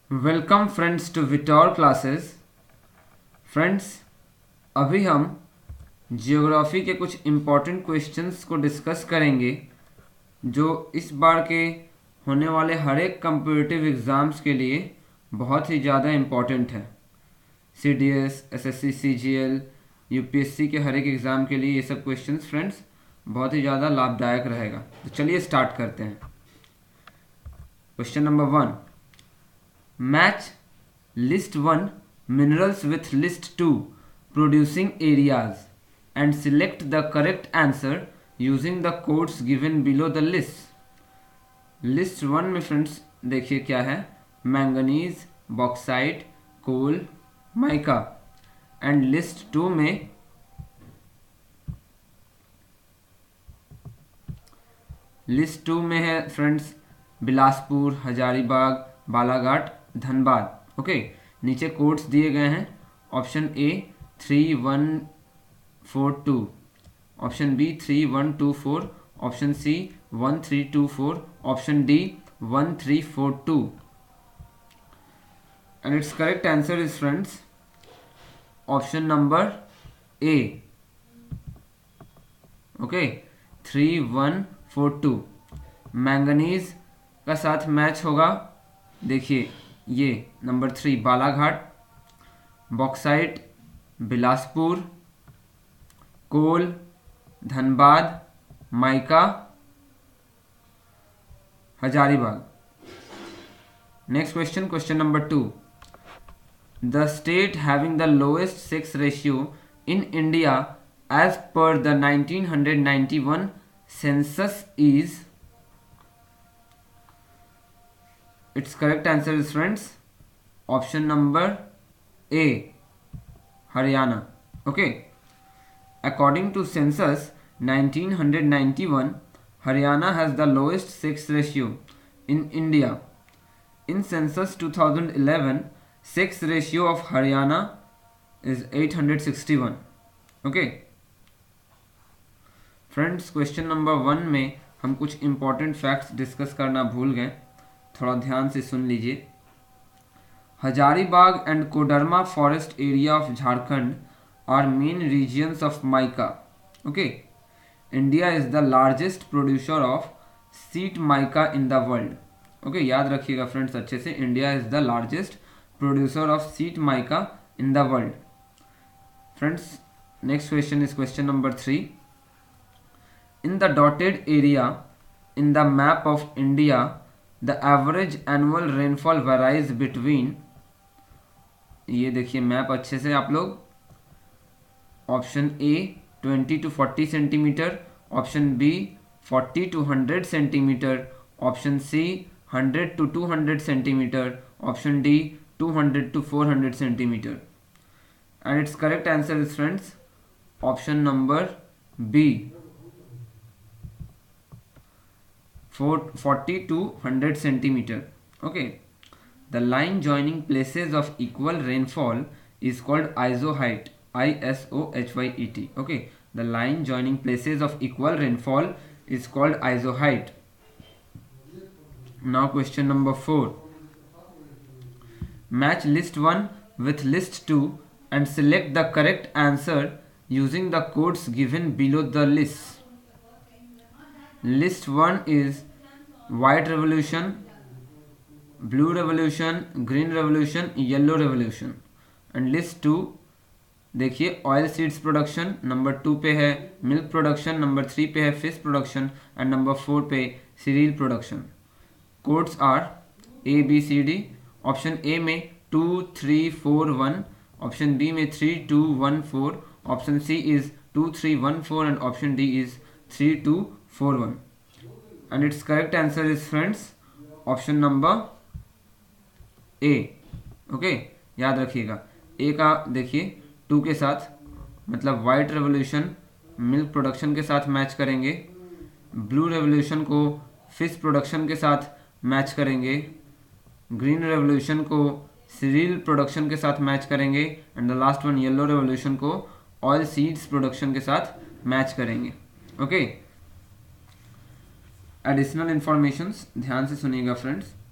Welcome friends to विटोर classes. Friends, अभी हम जियोग्राफी के कुछ इम्पॉर्टेंट क्वेश्चंस को डिस्कस करेंगे जो इस बार के होने वाले हर एक कम्पिटिटिव एग्ज़ाम्स के लिए बहुत ही ज़्यादा इम्पॉर्टेंट है। CDS, SSC, CGL, UPSC के हर एक एग्ज़ाम के लिए ये सब क्वेश्चंस फ्रेंड्स बहुत ही ज़्यादा लाभदायक रहेगा। तो चलिए स्टार्ट करते हैं। Question number 1, match list 1 minerals with list 2 producing areas and select the correct answer using the codes given below the list. List 1 में फ्रेंड्स देखिए क्या है, manganese, bauxite, coal, mica. And list 2 में है फ्रेंड्स बिलासपुर, हजारीबाग, बालाघाट, धनबाद। ओके, नीचे codes दिए गए हैं। Option A 3142, option B 3124, option C 1324, option D 1342 and it's correct answer is friends option number A. Okay, 3142 manganese का साथ मैच होगा। देखिए ये number 3 Balaghat, bauxite Bilaspur, coal Dhanbad, mica Hazaribagh. Next question, question number 2, the state having the lowest sex ratio in India as per the 1991 census is. Its correct answer is friends option number A, Haryana. Okay, according to census 1991, Haryana has the lowest sex ratio in India. In census 2011, sex ratio of Haryana is 861. Okay friends, question number 1 में हम कुछ important facts discuss करना भूल गए, थोड़ा ध्यान से सुन लीजिए। Hazaribagh and Koderma forest area of Jharkhand are main regions of mica. Okay, India is the largest producer of sheet mica in the world. Okay, याद रखिएगा फ्रेंड्स अच्छे से, India is the largest producer of sheet mica in the world. Friends, next question is question number 3, in the dotted area in the map of India the average annual rainfall varies between, ये देखिए map अच्छे से आप लोग, option A 20 to 40 centimetre, option B 40 to 100 centimetre, option C 100 to 200 centimetre, option D 200 to 400 centimetre and it's correct answer is friends option number B 40 to 100 centimeter. Okay, the line joining places of equal rainfall is called isohyet, ISOHYET. Okay, the line joining places of equal rainfall is called isohyet. Now question number 4, match list 1 with list 2 and select the correct answer using the codes given below the list. List 1 is white revolution, blue revolution, green revolution, yellow revolution and list 2 देखिए oil seeds production, number 2 पे है milk production, number 3 पे है fish production and number 4 पे cereal production. Codes are ABCD, option A में 2341, option B में 3214, option C is 2314 and option D is 3241 and its correct answer is friends option number A. Okay, याद रखिएगा ए का देखिए 2 के साथ मतलब वाइट रेवोल्यूशन मिल्क प्रोडक्शन के साथ मैच करेंगे, ब्लू रेवोल्यूशन को फिश प्रोडक्शन के साथ मैच करेंगे, ग्रीन रेवोल्यूशन को सीरियल प्रोडक्शन के साथ मैच करेंगे and the last one yellow revolution को ऑयल सीड्स प्रोडक्शन के साथ मैच करेंगे। ओके, एडिशनल इंफॉर्मेशंस ध्यान से सुनिएगा friends.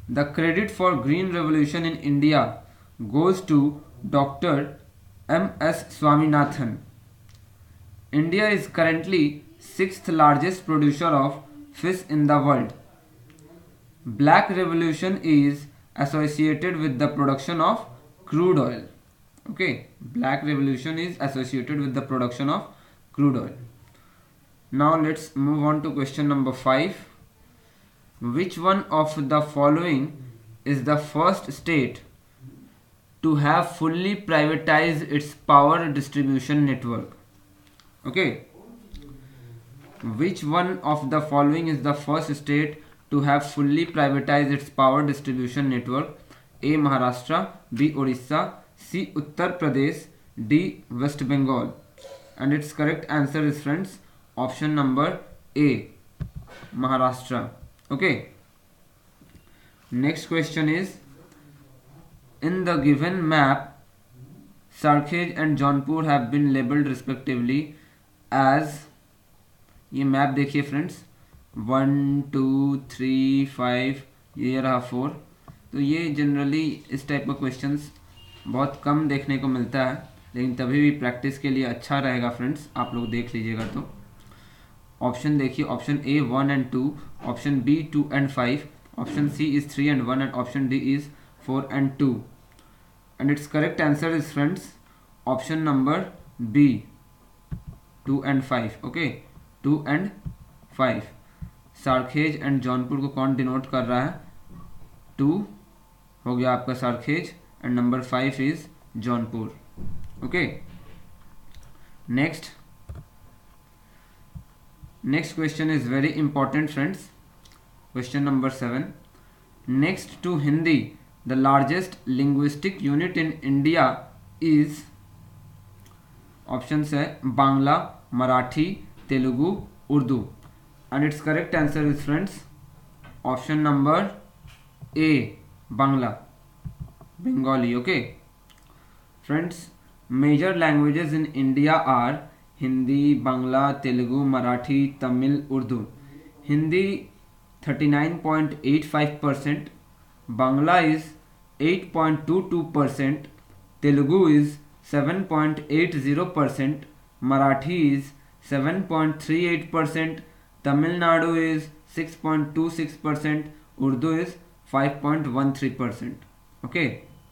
The credit for green revolution in India goes to Dr. M.S. Swaminathan. India is currently sixth largest producer of fish in the world. Black revolution is associated with the production of crude oil. Okay, black revolution is associated with the production of crude oil. Now let's move on to question number 5. Which one of the following is the first state to have fully privatized its power distribution network? Okay, which one of the following is the first state to have fully privatized its power distribution network? A. Maharashtra, B. Orissa, C. Uttar Pradesh, D. West Bengal. And its correct answer is, friends, option number A, Maharashtra. Okay. Next question is, in the given map, Sarkhej and Jaunpur have been labeled respectively as, ये map देखिए friends, 1 2 3 5, ये रहा 4. तो ये generally इस type का questions बहुत कम देखने को मिलता है, लेकिन तभी भी प्रैक्टिस के लिए अच्छा रहेगा फ्रेंड्स, आप लोग देख लीजिएगा. तो ऑप्शन देखिए, option A 1 and 2, option B 2 and 5, option C is 3 and 1, and option D is 4 and 2. And it's correct answer is, friends, option number B, 2 and 5. Okay, 2 and 5. Sarkhej and Jaunpur को कौन डिनोट कर रहा है? 2 हो गया आपका Sarkhej and number 5 is Jaunpur. Okay, next question is very important friends. Question number 7. Next to Hindi the largest linguistic unit in India is, option है Bangla, Marathi, Telugu, Urdu. And it's correct answer is, friends, option number A, Bangla, Bengali. Okay friends, major languages in India are Hindi, Bangla, Telugu, Marathi, Tamil, Urdu. Hindi 39.85%, Bangla is 8.22%, Telugu is 7.80%, Marathi is 7.38%, Tamil Nadu is 6.26%, Urdu is 5.13%. Okay.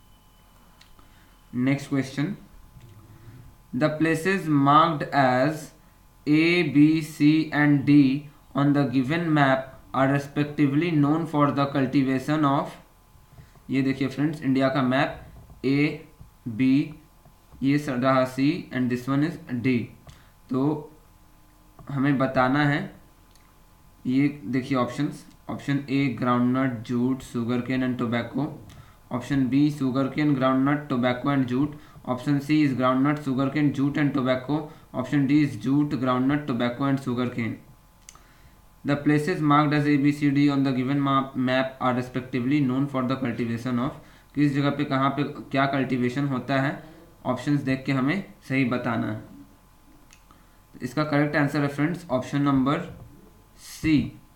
Next question. The places marked as A, B, C and D on the given map are respectively known for the cultivation of, ये देखिए फ्रेंड्स, India का map, A, B, ये रहा C and this one is D. तो हमें बताना है, ये देखिए options. Option A groundnut, jute, sugar cane and tobacco. Option B sugar cane, groundnut, tobacco and jute. Option C is groundnut, sugar cane, jute and tobacco. Option D is jute, groundnut, tobacco and sugar cane. The places marked as A, B, C, D on the given map are respectively known for the cultivation of. किस जगह पे कहाँ पे क्या cultivation होता है, options देख के हमें सही बताना है. इसका करेक्ट आंसर है friends option number C.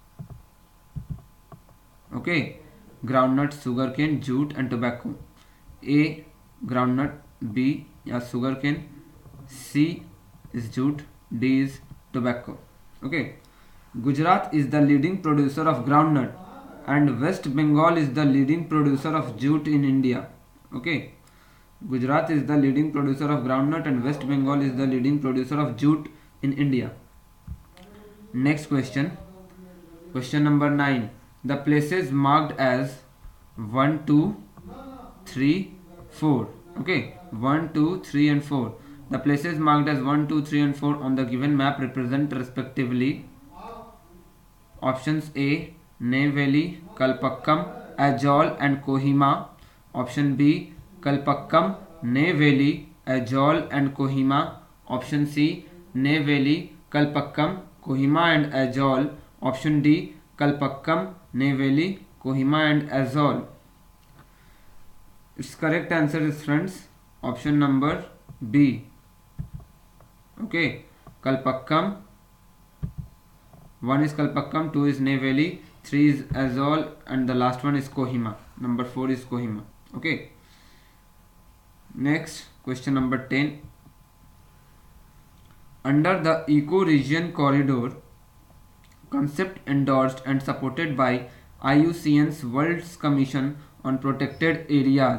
Okay, groundnut, sugar cane, jute and tobacco. A groundnut, B या sugar cane, C is jute, D is tobacco. Okay, Gujarat is the leading producer of groundnut and West Bengal is the leading producer of jute in India. Okay, Gujarat is the leading producer of groundnut and West Bengal is the leading producer of jute in India. Next question, question number 9. The places marked as 1, 2, 3, 4. Okay, 1, 2, 3 and 4. The places marked as 1, 2, 3 and 4 on the given map represent respectively options A Neyveli, Kalpakkam, Ajol and Kohima. Option B Kalpakkam, Neyveli, Ajol and Kohima. Option C Neyveli, Kalpakkam, Kohima and Ajol. Option D Kalpakkam, Neyveli, Kohima and Ajol. Its correct answer is friends option number B. Okay, Kalpakkam. 1 is Kalpakkam, 2 is Neyveli, 3 is Azole, and the last one is Kohima. Number 4 is Kohima. Okay. Next, question number 10. Under the eco-region corridor concept endorsed and supported by IUCN's World Commission on Protected Areas,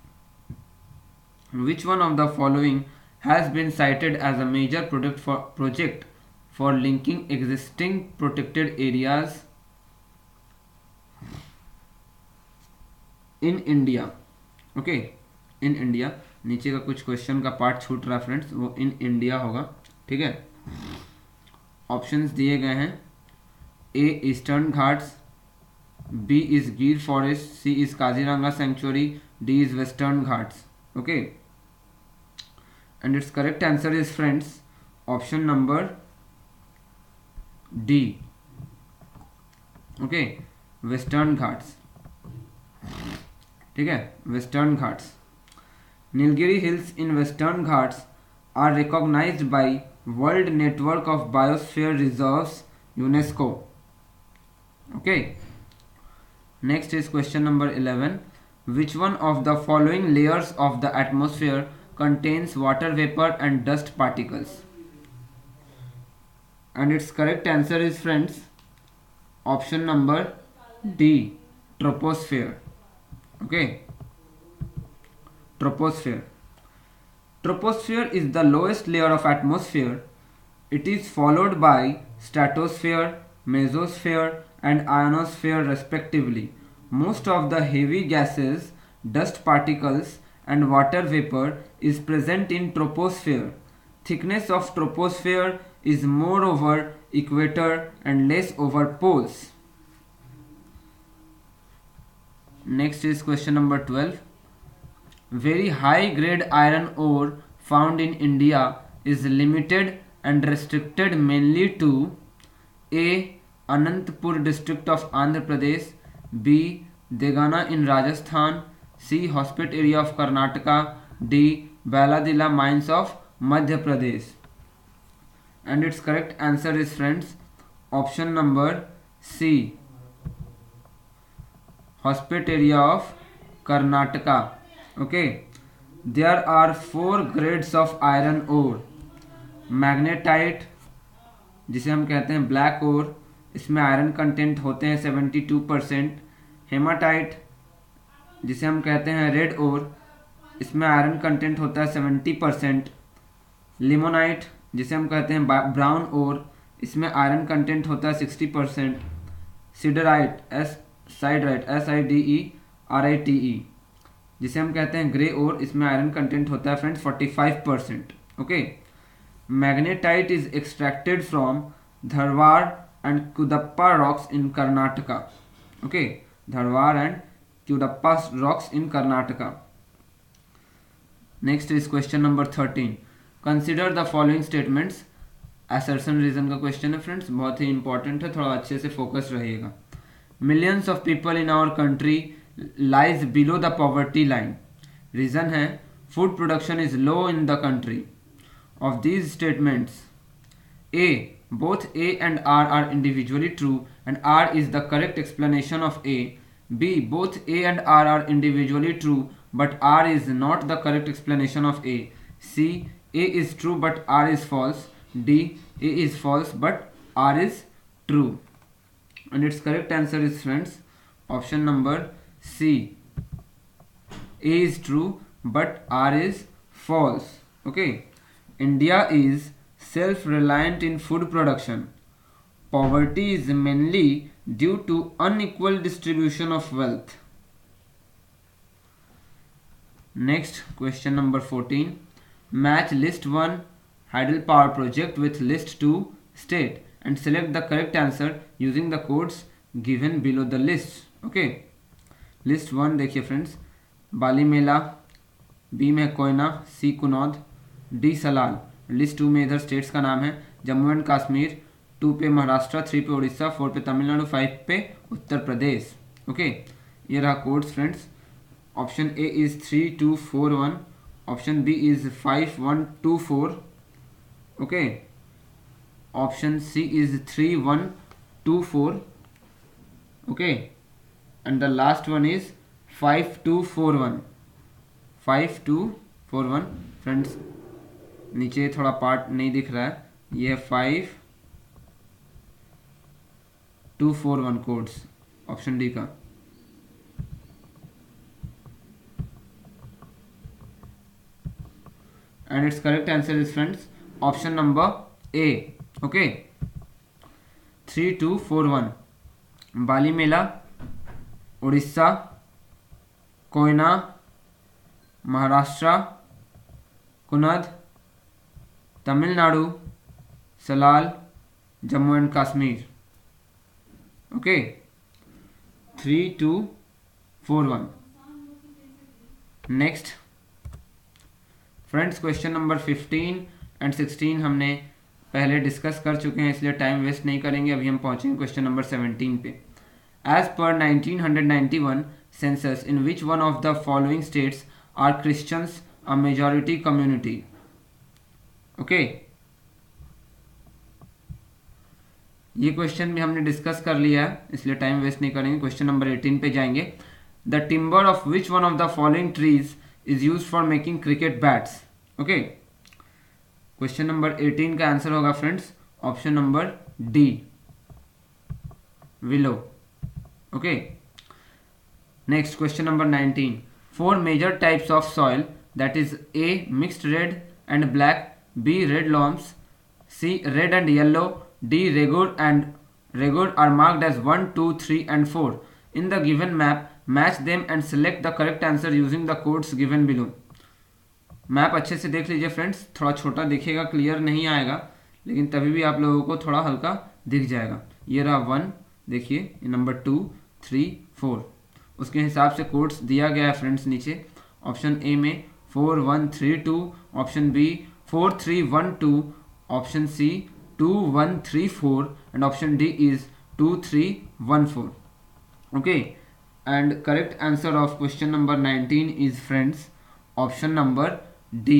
which one of the following has been cited as a major project for linking existing protected areas in India? Okay, in India. नीचे का कुछ question का part छूट रहा है friends, वो in India होगा. ठीक है. ऑप्शंस दिए गए हैं. A Eastern Ghats, B is Gir forest, C is Kaziranga sanctuary, D is Western Ghats. Okay, and it's correct answer is friends option number D. Okay, Western Ghats. ठीक है, Western Ghats. Nilgiri hills in Western Ghats are recognised by world network of biosphere reserves UNESCO. Okay. Next is question number 11. Which one of the following layers of the atmosphere contains water vapour and dust particles? And it's correct answer is friends option number D, troposphere. Okay, troposphere. Troposphere is the lowest layer of atmosphere. It is followed by stratosphere, mesosphere and ionosphere respectively. Most of the heavy gases, dust particles and water vapor is present in troposphere. Thickness of troposphere is more over equator and less over poles. Next is question number 12. Very high grade iron ore found in India is limited and restricted mainly to A. Anantapur district of Andhra Pradesh, B. Degana in Rajasthan, C. Hospet area of Karnataka, D. Baladila mines of Madhya Pradesh. And its correct answer is friends option number C, Hospet area of Karnataka. Okay, there are 4 grades of iron ore. Magnetite जिसे हम कहते हैं black ओर, इसमें iron content होते हैं 72%. Haematite जिसे हम कहते हैं रेड ओर, इसमें आयरन कंटेंट होता है 70%. लिमोनाइट जिसे हम कहते हैं ब्राउन ओर, इसमें आयरन कंटेंट होता है 60%. सिडराइट साइडराइट SIDERITE जिसे हम कहते हैं ग्रे ओर, इसमें आयरन कंटेंट होता है friends 45%. Okay. Magnetite is extracted from Dharwad and Cuddapah rocks in Karnataka. Okay, Dharwad and Cuddapah rocks in Karnataka. Next is question number 13. Consider the following statements. Assertion reason का क्वेश्चन है फ्रेंड्स, बहुत ही इंपॉर्टेंट है, थोड़ा अच्छे से फोकस रहिएगा. Millions of people in our country lies below the poverty line. Reason है food production is low in the country. Of these statements, A. Both A and R are individually true and R is the correct explanation of A. B. Both A and R are individually true but R is not the correct explanation of A. C. A is true but R is false. D. A is false but R is true. And its correct answer is friends option number C. A is true but R is false. Okay. India is self-reliant in food production. Poverty is mainly due to unequal distribution of wealth. Next question number 14. Match list 1 hydropower project with list 2 state and select the correct answer using the codes given below the list. Okay, list 1 देखिए friends, बाली मेला, B में Koyna, C Kundah, D Salal. List 2 में इधर states का नाम है Jammu and Kashmir, 2 पे महाराष्ट्र, 3 पे उड़ीसा, 4 पे तमिलनाडु, 5 पे उत्तर प्रदेश. ओके, ये रहा codes friends. Option A is 3241, option B is 5124. Okay, option C is 3124, Okay, and the last one is 5241. 5241 friends, नीचे थोड़ा पार्ट नहीं दिख रहा है, ये 5241 कोड्स, ऑप्शन डी का। And its correct answer is friends option number A. Okay, 3241 Balimela, Orissa, Koyna, Maharashtra, Kundah, Tamil Nadu, Salal, Jammu and Kashmir. Okay, 3241। Next friends, question number 15 and 16 हमने पहले डिस्कस कर चुके हैं, इसलिए टाइम वेस्ट नहीं करेंगे। अभी हम पहुंचेंगे क्वेश्चन नंबर 17 पे। As per 1991 census, in which one of the following states are Christians a majority community? Okay, ये क्वेश्चन भी हमने डिस्कस कर लिया है, इसलिए टाइम वेस्ट नहीं करेंगे। क्वेश्चन नंबर 18 पे जाएंगे। The timber of which one of the following trees is use for making cricket bats? Okay, question number 18 का आंसर होगा friends option number D, willow. Okay, next question number 19। Four major types of soil, that is A mixed red and black, B red loams, C red and yellow, D regur are marked as 1, 2, 3 and 4 in the given map. Match them and select the correct answer using the codes given below. Map अच्छे से देख लीजिए friends, थोड़ा छोटा दिखेगा, clear नहीं आएगा, लेकिन तभी भी आप लोगों को थोड़ा हल्का दिख जाएगा। ये रहा 1, देखिए नंबर 2, 3, 4, उसके हिसाब से कोड्स दिया गया है फ्रेंड्स नीचे। ऑप्शन ए में 4, 1, 3, 2, option B 4, 3, 1, 2, option C 2, 1, 3, 4 and option D is 2, 3, 1, 4. Okay, and correct answer of question number 19 is friends option number D.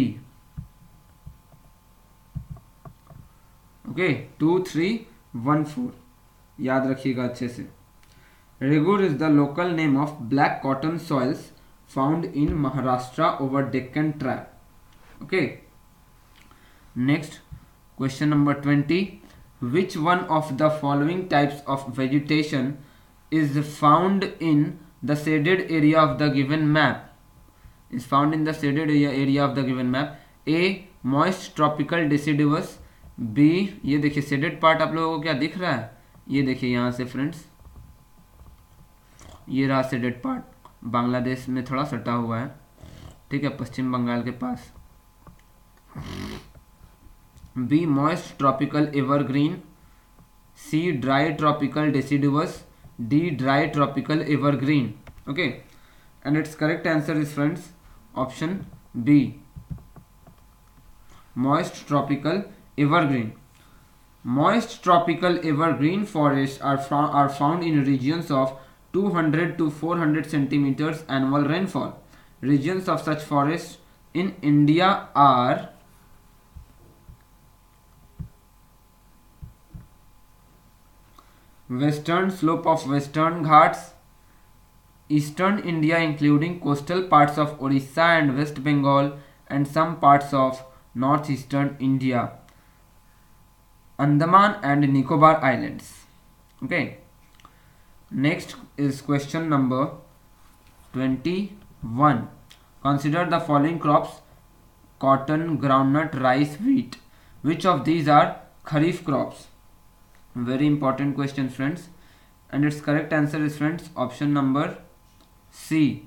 Okay, 2, 3, 1, 4 याद रखिएगा अच्छे से। Regur is the local name of black cotton soils found in Maharashtra over Deccan Tract. Okay, next question number 20. Which one of the following types of vegetation is found in the shaded area of the given map? Is found in the shaded area of the given map. A, moist tropical deciduous. B, ये देखिए shaded part आप लोगों को क्या दिख रहा है, ये देखिए यहाँ से फ्रेंड्स, ये रहा shaded part, बांग्लादेश में थोड़ा सटा हुआ है, ठीक है, पश्चिम बंगाल के पास। B, moist tropical evergreen, C, dry tropical deciduous, D, dry tropical evergreen. Okay, and its correct answer is friends option B, moist tropical evergreen. Moist tropical evergreen forests are found in regions of 200 to 400 centimeters annual rainfall. Regions of such forests in India are western slope of Western Ghats, eastern India including coastal parts of Orissa and West Bengal and some parts of northeastern India, Andaman and Nicobar Islands. Okay, next is question number 21. Consider the following crops: cotton, groundnut, rice, wheat. Which of these are kharif crops? Very important question friends, and its correct answer is friends option number C,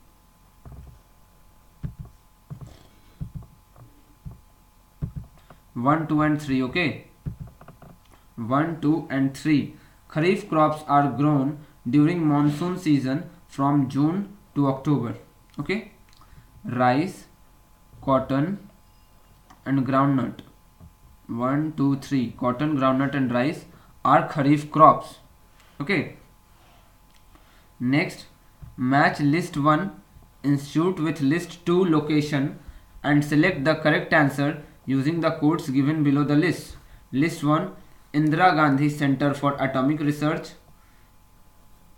1, 2 and 3. Okay, 1, 2 and 3. Kharif crops are grown during monsoon season from June to October. Okay, rice, cotton and groundnut. 1, 2, 3. Cotton, groundnut and rice are kharif crops. Okay, next, match list 1 institute with list 2 location and select the correct answer using the codes given below the list. List 1, Indira Gandhi Center for Atomic Research.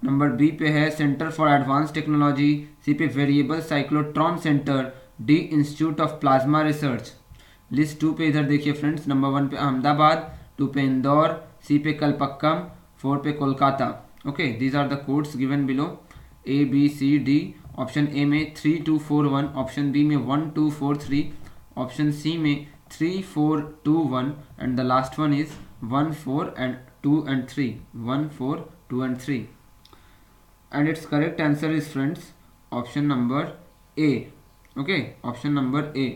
Number B पे है centre for advance technology, C पे variable cyclotron centre, D institute of plasma research. List 2 पे इधर देखिए friends, number 1 पे अहमदाबाद, 2 पे इंदौर, सी पे कलपक्कम, 4 पे Kolkata. Okay, these are the codes given below, A B C D. Option A में 3 2 4 1, ऑप्शन बी में 1 2 4 3, ऑप्शन सी में 3 4 2 1 and the last one is 1 4 and 2 and 3, 1 4 2 and 3, and its correct answer is friends option number A. Okay, option number A,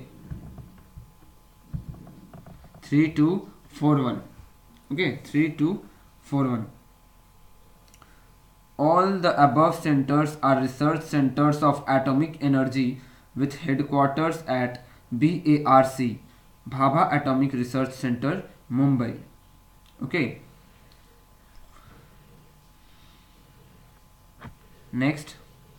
3 2 4 1. Okay, 3 2 4 1. All the above centers are research centers of atomic energy with headquarters at BARC, Bhabha Atomic Research Center, Mumbai. Okay. Next.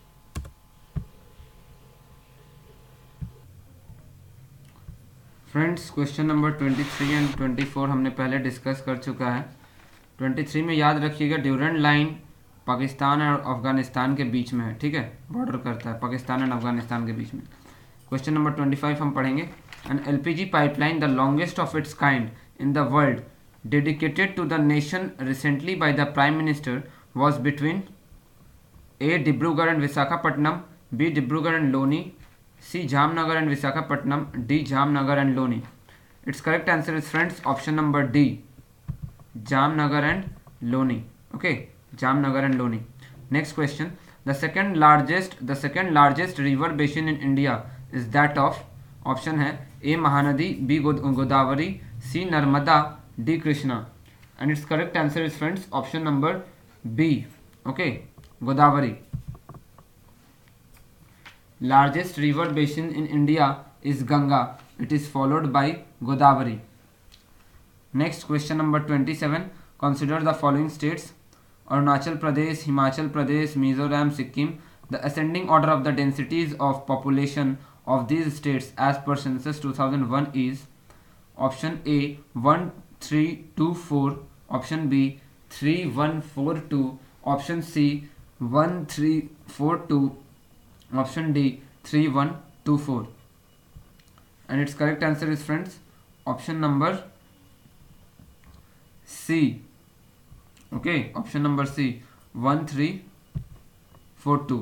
Friends, question number 23 and 24 हमने पहले discuss कर चुका है। 23 में याद रखिएगा Durand line Pakistan और अफगानिस्तान के बीच में है, ठीक है, बॉर्डर करता है पाकिस्तान एंड अफगानिस्तान के बीच में। क्वेश्चन नंबर 25 हम पढ़ेंगे। An LPG pipeline the longest of its kind in the world dedicated to the nation recently by the Prime Minister was between A. Dibrugarh and Visakhapatnam, B. Dibrugarh and Loni, C. Jamnagar and Visakhapatnam, D. Jamnagar and Loni. Its correct answer is friends option number D, Jamnagar and Loni. Okay, Jamnagar and Loni. Next question. The second largest river basin in India is that of, option है A. Mahanadi, B. Godavari, C. Narmada, D. Krishna, and its correct answer is friends option number B. Okay, Godavari. Largest river basin in India is Ganga. It is followed by Godavari. Next question number 27. Consider the following states: Arunachal Pradesh, Himachal Pradesh, Mizoram, Sikkim. The ascending order of the densities of population of these states as per census 2001 is, option A 1 3 2 4, option B 3 1 4 2, option C 1 3 4 2, option D 3 1 2 4, and its correct answer is friends option number C. Okay, option number C 1 3 4 2.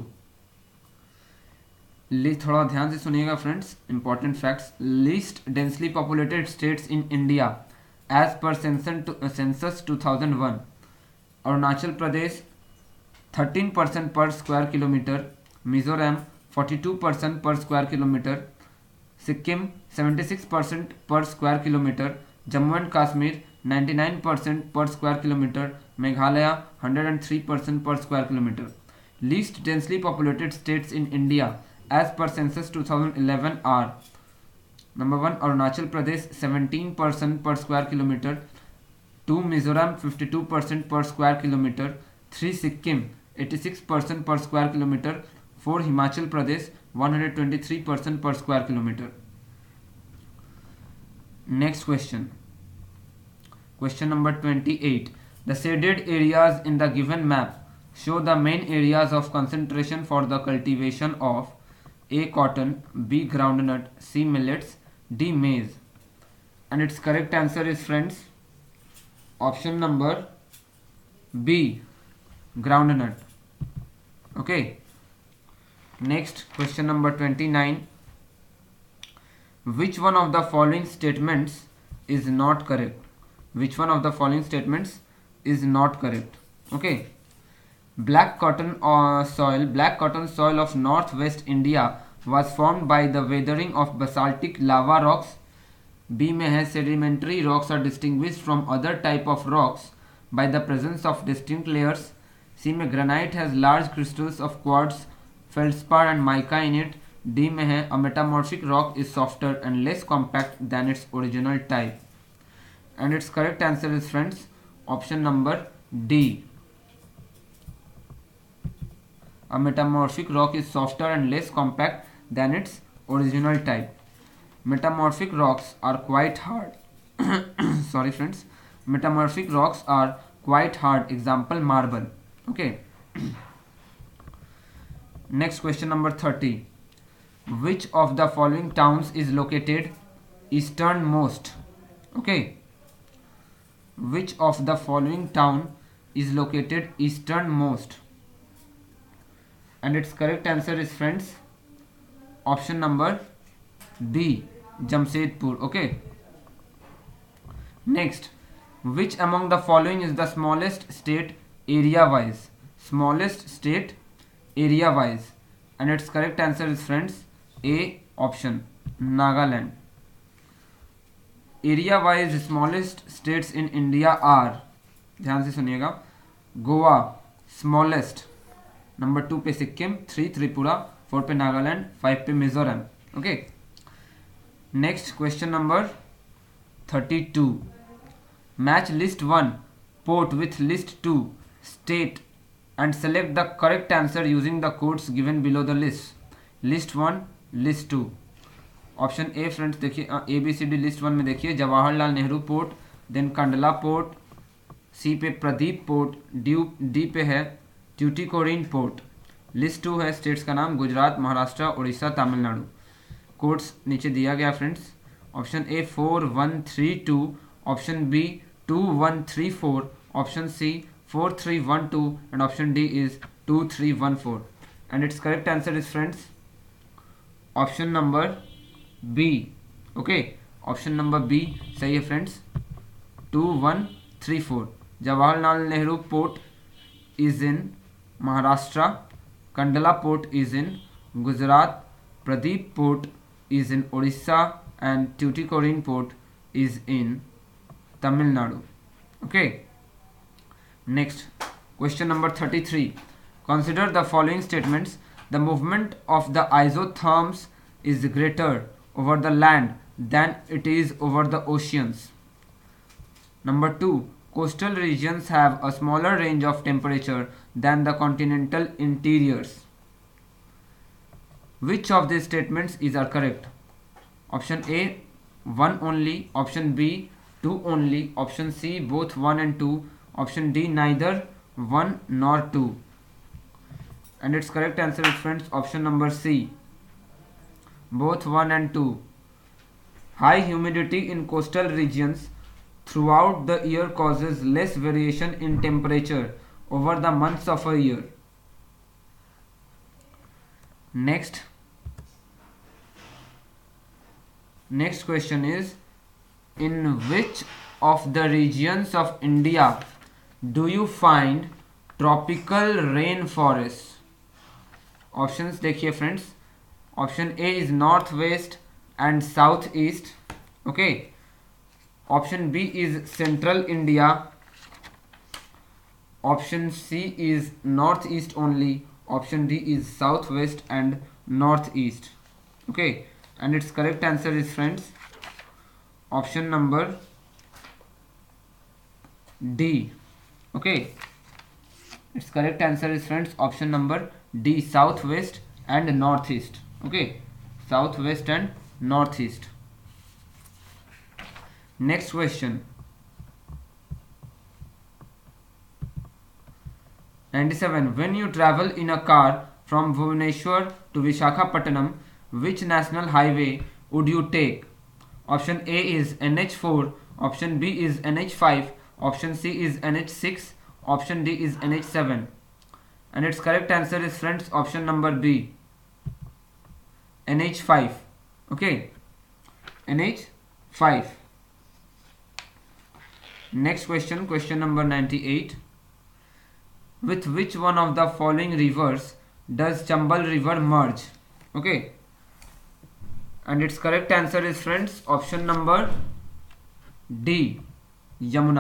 थोड़ा ध्यान से सुनिएगा friends, important facts. List densely populated states in India as per census 2001. Arunachal Pradesh 13% per square kilometre, Mizoram 42% पर square kilometre, Sikkim 76% per square kilometre, Jammu and Kashmir 99% per square kilometre, Meghalaya 103% per square kilometre. Least densely populated states in India as per census 2011 are, number 1 Arunachal Pradesh 17% per square kilometre, 2 Mizoram 52% पर square kilometre, 3 Sikkim 86% पर square kilometre, 4 Himachal Pradesh 123% per square kilometre. Next question, question number 28. The shaded areas in the given map show the main areas of concentration for the cultivation of A. cotton, B. groundnut, C. millets, D. maize, and its correct answer is friends option number B, groundnut. Okay, next question number 29. Which one of the following statements is not correct? Which one of the following statements is not correct? Okay, black cotton soil of northwest India was formed by the weathering of basaltic lava rocks. B में है sedimentary rocks are distinguished from other type of rocks by the presence of distinct layers. C में granite has large crystals of quartz, feldspar and mica in it. D में है a metamorphic rock is softer and less compact than its original type, and its correct answer is friends option number D. A metamorphic rock is softer and less compact than its original type. Metamorphic rocks are quite hard. Sorry friends. Metamorphic rocks are quite hard. Example marble. Okay. Next question number 30. Which of the following towns is located easternmost? Okay. Which of the following town is located easternmost? And its correct answer is, friends, option number B, Jamshedpur. Okay. Next, which among the following is the smallest state area wise? Smallest state area wise. And its correct answer is, friends, A option, Nagaland. Area wise smallest states in India are, ध्यान से सुनिएगा, Goa smallest, number 2 पे सिक्किम, 3 त्रिपुरा, 4 पे नागालैंड, 5 पे Mizoram. Okay. Next question number 32. Match list 1 port with list 2 state and select the correct answer using the codes given below the list. List 1, list 2. Option A friends देखिए, A B C D list 1 में देखिए Jawaharlal Nehru port, then Kandla port, C पे Paradip port, D पे है Tuticorin port. List 2 है states का नाम Gujarat, Maharashtra, Orissa, Tamil Nadu. Codes नीचे दिया गया friends. Option A 4132, option B 2134, option C 4312 and option D is 2314. And it's correct answer is, friends, option number B. Okay, option number B सही है friends, 2134. Jawaharlal Nehru port is in Maharashtra, Kandla port is in Gujarat, Paradip port is in Orissa and Tuticorin port is in Tamil Nadu. Okay. Next question number 33. Consider the following statements. The movement of the isotherms is greater over the land than it is over the oceans. Number 2, coastal regions have a smaller range of temperature than the continental interiors. Which of these statements is correct? Option A 1 only, option B 2 only, option C both 1 and 2, option D neither 1 nor 2. And its correct answer is, friends, option number C, both 1 and 2. High humidity in coastal regions throughout the year causes less variation in temperature over the months of a year. Next question is, in which of the regions of India do you find tropical rainforests? Options देखिए friends. Option A is north west and south east. Okay. Option B is central India. Option C is north east only. Option D is south west and north east. Okay. And it's correct answer is, friends, option number D. Okay. Its correct answer is, friends, option number D, south west and north east. Okay, south west and north east. Next question. 97. When you travel in a car from Bhubaneswar to Visakhapatnam, which national highway would you take? Option A is NH4, option B is NH5, option C is NH6, option D is NH7. And its correct answer is, friends, option number B, NH5. Okay, NH5. Next question, question number 98. With which one of the following rivers does Chambal River merge? Okay, and its correct answer is, friends, option number D, Yamuna.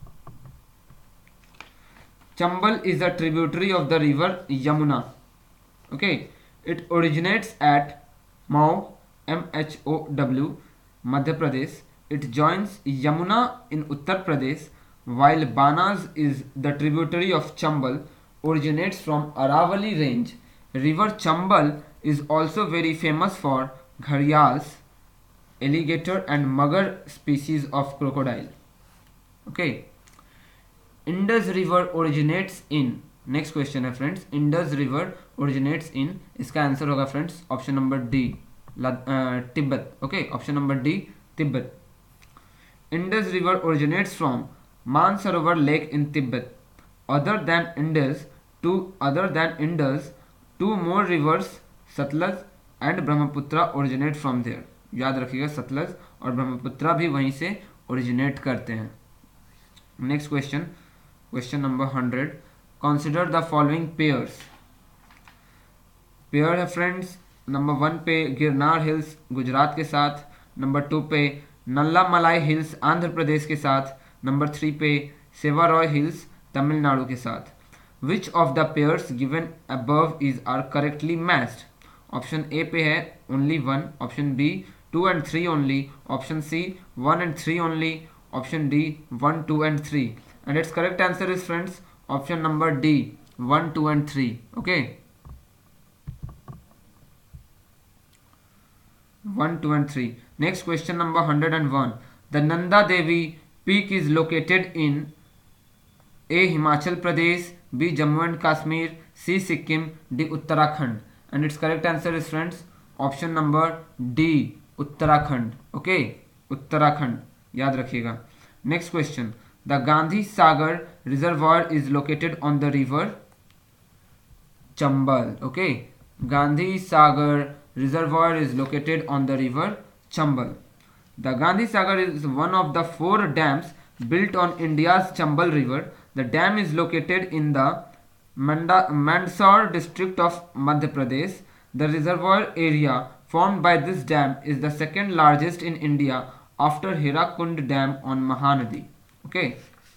Chambal is a tributary of the river Yamuna. Okay, it originates at Mhow, MHOW, Madhya Pradesh. It joins Yamuna in Uttar Pradesh, while Banas is the tributary of Chambal, originates from Aravali range. River Chambal is also very famous for gharials, alligator and magar species of crocodile. Okay. Indus River originates in next question है friends, Indus river originates in, इसका आंसर होगा friends option number D, Tibet. Okay, option number D, Tibet. Indus river originates from Mansarovar lake in Tibet. Other than Indus two more rivers Sutlej and Brahmaputra originate from there. याद रखिएगा, सतलज और ब्रह्मपुत्रा भी वहीं से originate करते हैं। Next question, question number 100, consider the following pairs. Pair है friends, number 1 पे गिरनार हिल्स गुजरात के साथ, नंबर 2 पे नल्लामलाई हिल्स आंध्र प्रदेश के साथ, नंबर 3 पे सेवारॉय हिल्स तमिलनाडु के साथ। Which of the pairs given above is are correctly matched. Option A पे है only 1, option B 2 and 3 only, option C 1 and 3 only, option D 1, 2 and 3, and its correct answer is friends option number D, 1, 2 and 3. Okay, 1, 2 and 3. Next question number 101. The Nanda Devi peak is located in A. Himachal Pradesh, B. Jammu and Kashmir, C. Sikkim, D. Uttarakhand, and its correct answer is friends option number D, Uttarakhand. Okay, Uttarakhand, याद रखिएगा। Next question. The Gandhi Sagar reservoir is located on the river Chambal. Okay, Gandhi Sagar reservoir is located on the river Chambal. The Gandhi Sagar is one of the 4 dams built on India's Chambal River. The dam is located in the Mandsaur district of Madhya Pradesh. The reservoir area formed by this dam is the second largest in India after Hirakund Dam on Mahanadi. Okay.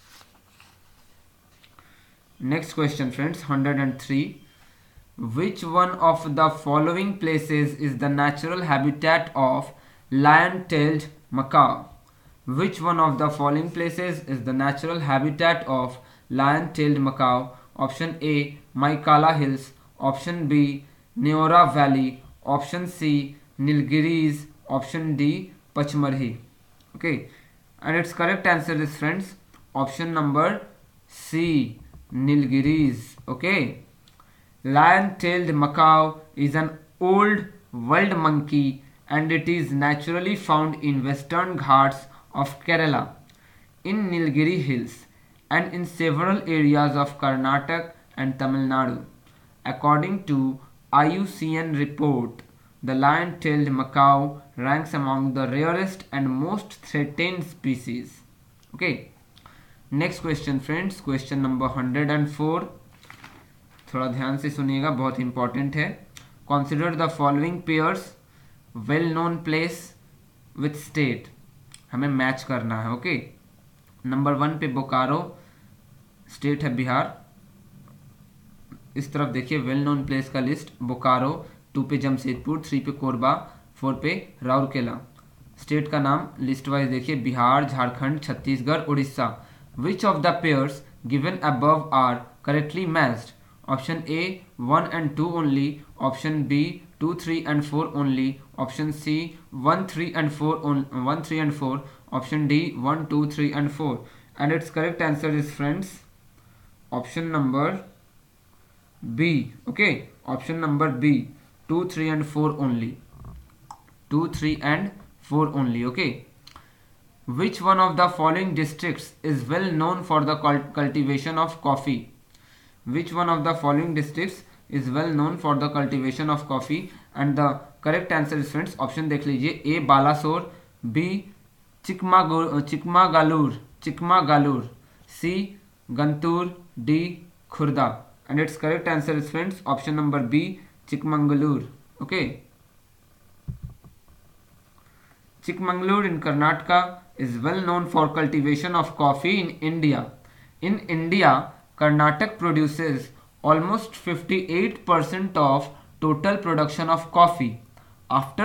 Next question friends, 103. Which one of the following places is the natural habitat of lion-tailed macaw? Which one of the following places is the natural habitat of lion-tailed macaw? Option A, Maikala Hills, option B, Neora Valley, option C, Nilgiris, option D, Pachmarhi. Okay, and its correct answer is friends option number C, Nilgiris. Okay, lion-tailed macaw is an old wild monkey and it is naturally found in western Ghats of Kerala, in Nilgiri Hills and in several areas of Karnataka and Tamil Nadu. According to IUCN report, the lion-tailed macaw ranks among the rarest and most threatened species. Okay, next question friends, question number 104. थोड़ा ध्यान से सुनिएगा, बहुत important है। Consider the following pairs well known place with state, हमें match करना है। Okay, number 1 पे बोकारो, स्टेट है बिहार। इस तरफ देखिए वेल नोन प्लेस का लिस्ट, बोकारो, 2 पे जमशेदपुर, 3 पे कोरबा, 4 पे राउरकेला। स्टेट का नाम लिस्ट वाइज देखिए, Bihar, Jharkhand, Chhattisgarh, Orissa. Which of the pairs given above are correctly matched? Option A 1 and 2 only, option B 2, 3 and 4 only, option C 1, 3 and 4, option D 1, 2, 3 and 4, and its correct answer is friends option number B. Okay, option number B, 2, 3 and 4 only, 2, 3 and 4 only. Okay, which one of the following districts is well known for the cultivation of coffee? Which one of the following districts is well known for the cultivation of coffee? And the correct answer is friends option देख लीजिए, A Balasore, B Chikmagalur, C Guntur, D Khurda, and its correct answer is friends option number B, Chikmagalur. Okay, Chikmagalur in Karnataka is well known for cultivation of coffee in India. In India, Karnataka produces almost 58% of total production of coffee. After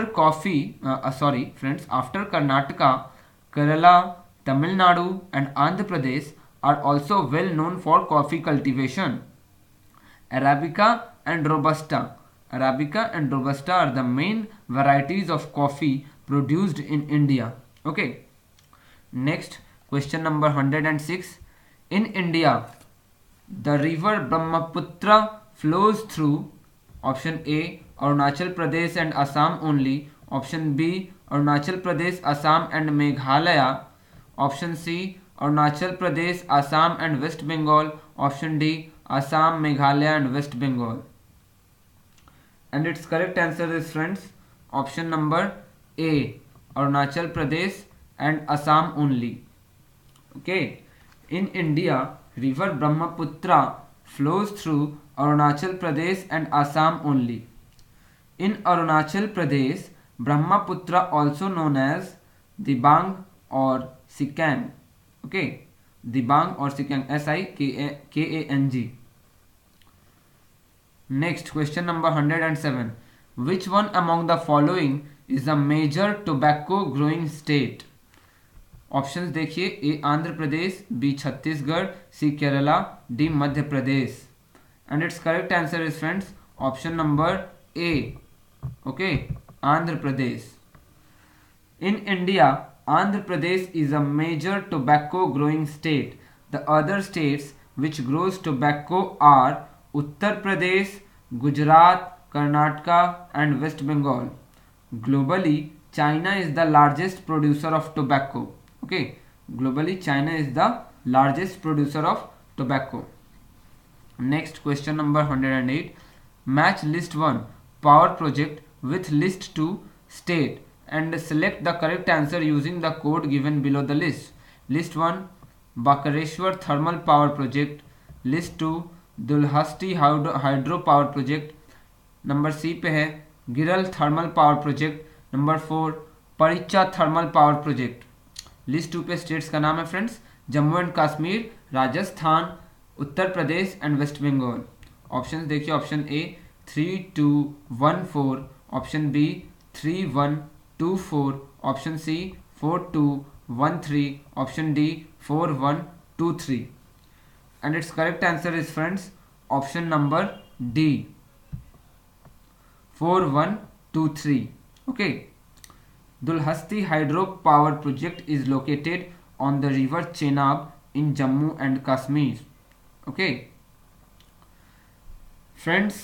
after Karnataka, Kerala, Tamil Nadu and Andhra Pradesh are also well known for coffee cultivation. Arabica and Robusta are the main varieties of coffee produced in India. Okay, next question number 106. In India, the river Brahmaputra flows through option A Arunachal Pradesh and Assam only, option B Arunachal Pradesh Assam and Meghalaya, option C Arunachal Pradesh Assam and West Bengal, option D Assam Meghalaya and West Bengal. And its correct answer is, friends, option number A, Arunachal Pradesh and Assam only. Okay, in India, river Brahmaputra flows through Arunachal Pradesh and Assam only. In Arunachal Pradesh, Brahmaputra, also known as Dibang or Sikang. Okay, Dibang or Sikang, Sikang. Next, question number 107. Which one among the following is a major tobacco growing state? Options देखिए, A Andhra Pradesh, B Chhattisgarh, C Kerala, D Madhya Pradesh. And it's correct answer is, friends, option number A. Okay, Andhra Pradesh. In India, Andhra Pradesh is a major tobacco growing state. The other states which grows tobacco are Uttar Pradesh, Gujarat, Karnataka and West Bengal. Globally China is the largest producer of tobacco. Okay, globally China is the largest producer of tobacco. Next, question number 108. Match list 1 power project with list 2 state and select the correct answer using the code given below the list. List 1 Bakreshwar thermal power project, list 2 Dulhasti hydro power project, number C पे है Giral thermal power project, number 4 Paricha thermal power project. List 2 पे स्टेट्स का नाम है, friends, Jammu and Kashmir, Rajasthan, Uttar Pradesh and West Bengal. Option देखिए, option A 3214, option B 3124, option C 4213, option D 4123. And its correct answer is, friends, option number D, 4123. Okay, Dulhasti Hydro Power Project is located on the river Chenab in Jammu and Kashmir. Okay, friends,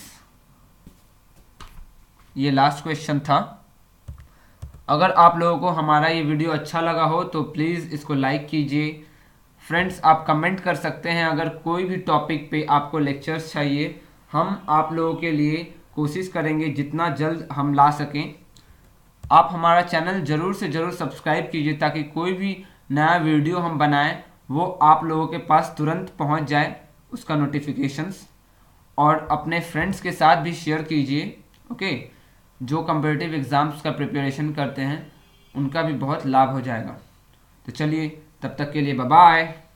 ये last question था. अगर आप लोगों को हमारा ये video अच्छा लगा हो तो प्लीज़ इसको लाइक कीजिए. फ्रेंड्स, आप कमेंट कर सकते हैं अगर कोई भी टॉपिक पे आपको लेक्चर्स चाहिए. हम आप लोगों के लिए कोशिश करेंगे जितना जल्द हम ला सकें. आप हमारा चैनल ज़रूर से ज़रूर सब्सक्राइब कीजिए ताकि कोई भी नया वीडियो हम बनाएं वो आप लोगों के पास तुरंत पहुंच जाए, उसका नोटिफिकेशंस. और अपने फ्रेंड्स के साथ भी शेयर कीजिए. ओके, जो कम्पिटिटिव एग्ज़ाम्स का प्रिपरेशन करते हैं उनका भी बहुत लाभ हो जाएगा. तो चलिए, तब तक के लिए बाय बाय.